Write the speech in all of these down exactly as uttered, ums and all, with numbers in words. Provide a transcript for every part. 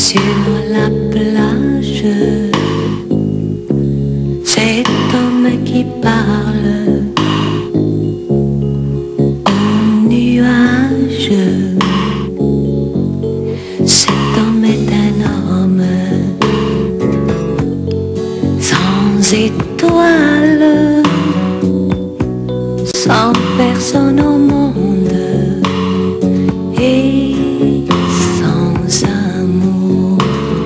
Sur la plage, cet homme qui parle aux nuages. Cet homme est un homme sans étoiles, sans personne au monde et sans amour.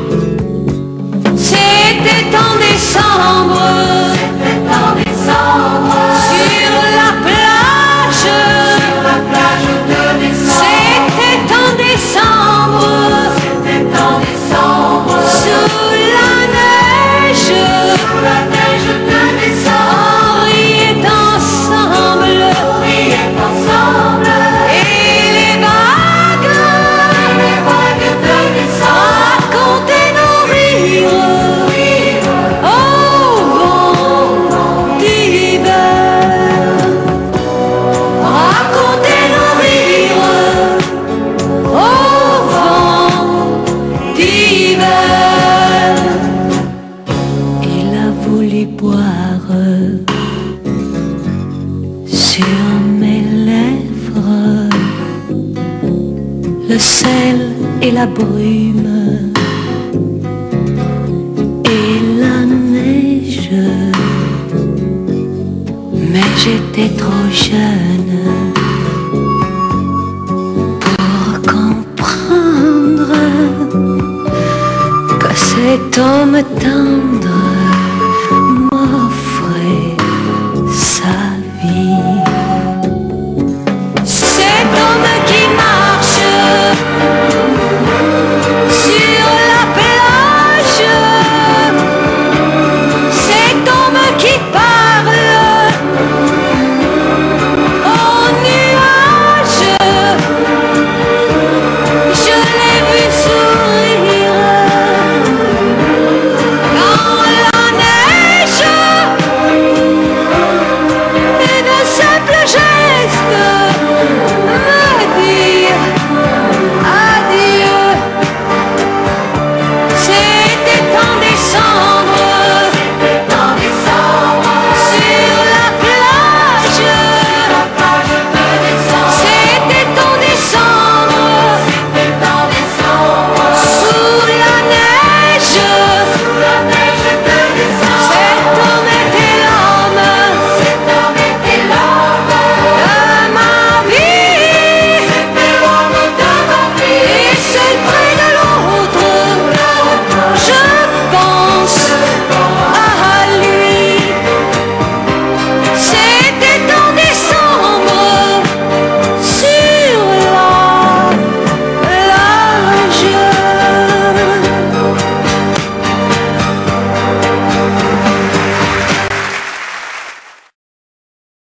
C'était en décembre, c'était en décembre, sur la plage, sur la plage de décembre. C'était en décembre, c'était en décembre, sous la neige, sous la neige de décembre. On riait ensemble, on riait ensemble, et les vagues, les vagues de décembre racontaient nos rires au vent d'hiver. Racontaient nos rires au vent d'hiver. Il a voulu boire sur mes lèvres le sel et la brume et la neige, mais j'étais trop jeune pour comprendre que cet homme tendre